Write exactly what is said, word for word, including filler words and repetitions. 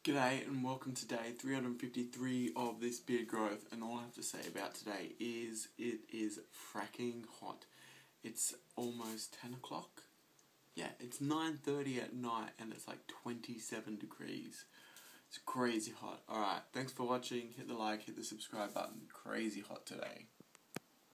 G'day and welcome to day three hundred fifty-three of this beard growth, and all I have to say about today is it is fracking hot. It's almost ten o'clock. Yeah, it's nine thirty at night and it's like twenty-seven degrees. It's crazy hot. Alright, thanks for watching. Hit the like, hit the subscribe button. Crazy hot today.